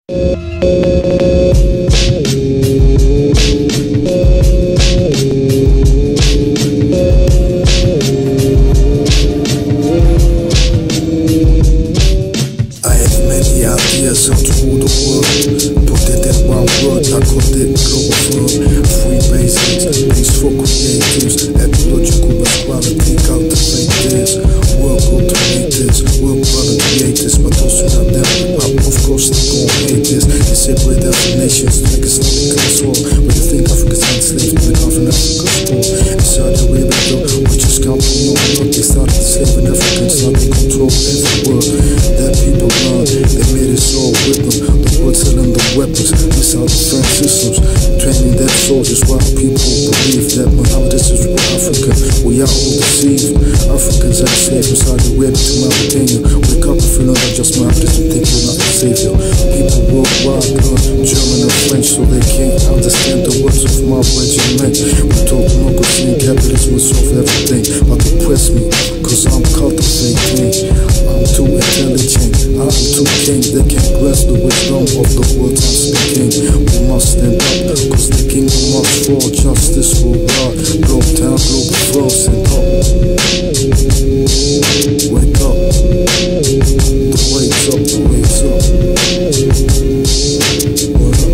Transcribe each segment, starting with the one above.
Ideas out to rule the world. Put it in one word, I called it global. Free basics, peaceful creatives, ecological equality, cultivate this. Work automators, work brother creators, but those who not them hip-hop, of course they gon' hate this. They separate our nations, niggas not the control. When you think Africa's enslaved, when often Africa's poor. In Saudi Arabia though, we just count on no work. They started enslaving Africans, now they control every world. That people learn, they made us all with them. The world selling the weapons, missile defense systems, training their soldiers while people believe that Muhammad is real African. We are all deceived. Africans are enslaved from Saudi Arabia to Mauritania. Wake up if you're not just Muhammad and think you're not the savior. People worldwide learn German and French so they can't understand the words of my regiment. We talk democracy and capitalism will solve everything, but oppress me, cause I'm cultivating. I'm too intelligent, I'm too king. They can't grasp the wisdom of the words I'm speaking. We must stand up, cause the kingdom must fall. Justice will rise, globe town, global flow. Stand up, wake up. The wait's up, the wait's up. What up?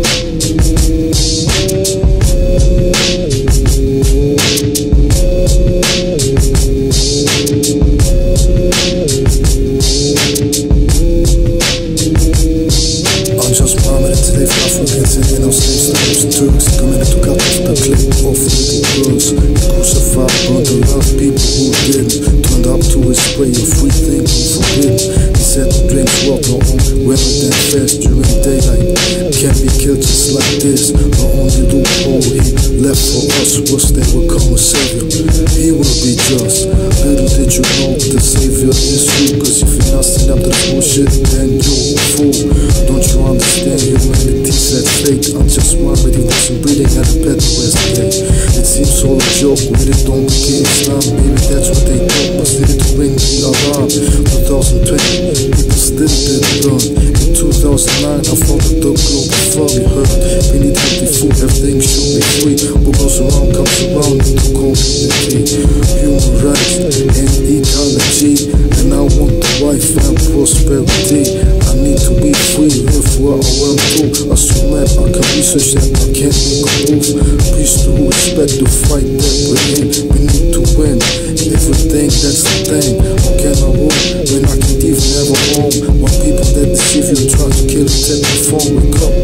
Enslaved Africans and in our slave slaves and Turks coming to cut off the clip of little girls. Crucified, burned to love people who didn't. Turned up to his spray of free thinking forbidden. He said to drink water on weather than fast during daylight. Can't be killed just like this. The only loophole he left for us was they would come a savior. He will be just. Little did you know the savior is you. Cause if you're not standing up to this bullshit, then you're a fool. Don't you understand? Humanity's at stake. I'm just one, but he wasn't breathing at the bed yesterday. It seems all a joke, we really don't get Islam. Maybe that's what they thought, but still to ring the alarm. 2020, people still didn't learn. In 2009, I thought that the globe fully heard. We need healthy food, everything should be free. What goes around comes around into community. Human rights and ecology, and I want the wife and prosperity. I need to be free, live where I want to. Assume that I can research that I can't make a move. Peace to respect the fight that we're in. We need to win everything, that's the thing. How can I rule when I can't even have a home? While people that deceive you try to kill and take the phone. Wake up,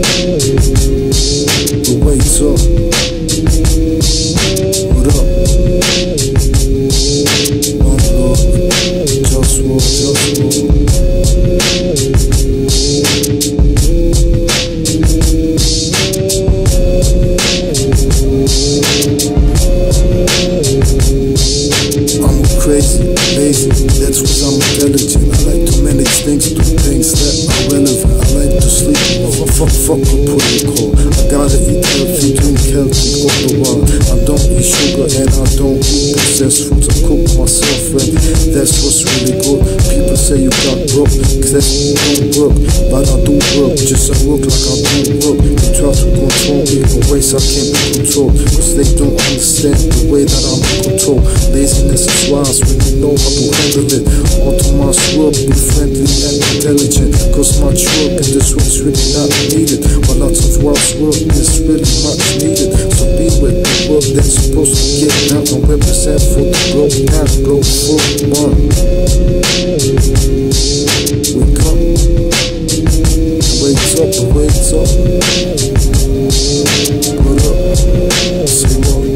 the wait's up. What up? One love, just war, just war. Crazy, lazy, that's cause I'm intelligent. I like to manage things, do things that are relevant. I like to sleep, fuck a protocol. I gotta eat healthy, drink healthy all the while. I don't eat sugar and I don't eat processed foods. I cook myself and that's what's really good. People say you got broke, cause that don't work. But I do work, just I work like I don't work. They try to control me in ways I can't be controlled, cause they don't understand the way that I'm in control. Laziness is wise when you know how to handle it. Autonomous work, be friendly and intelligent, cause much work in this world's really not needed. But lots of wise work is really much needed. So be with the work that's supposed to get down and represent for the globe, not go for one. Wake up, waits up, waits up. What up, say what?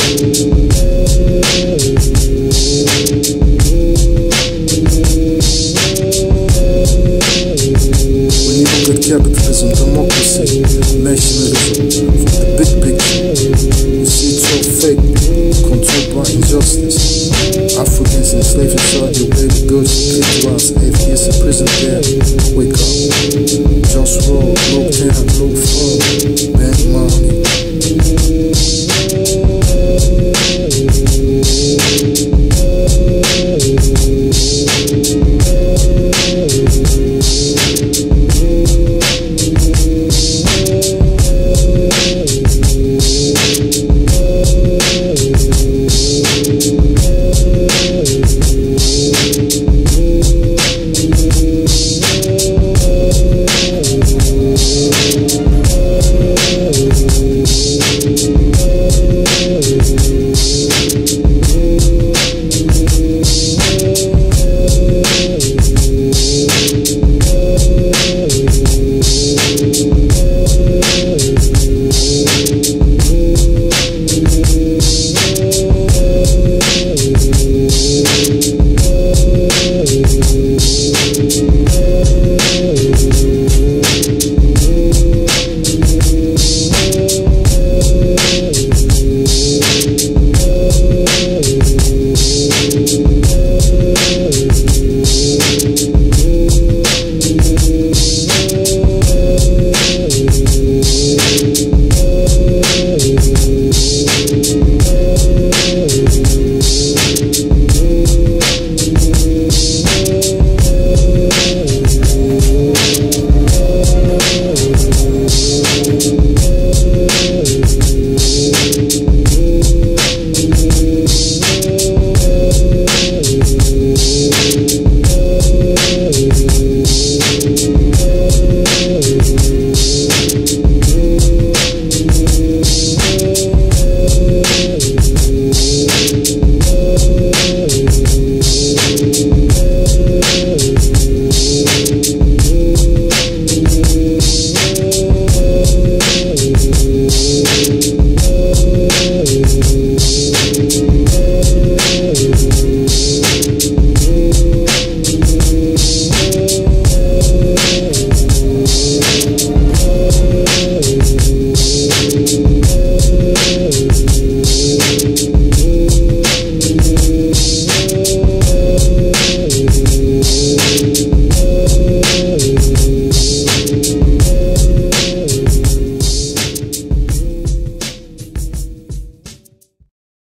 Capitalism, democracy, nationalism, from the big picture, you see it's all fake, controlled by injustice. Africans enslaved in Saudi Arabia, girls, kids, atheists in prison there. Wake up.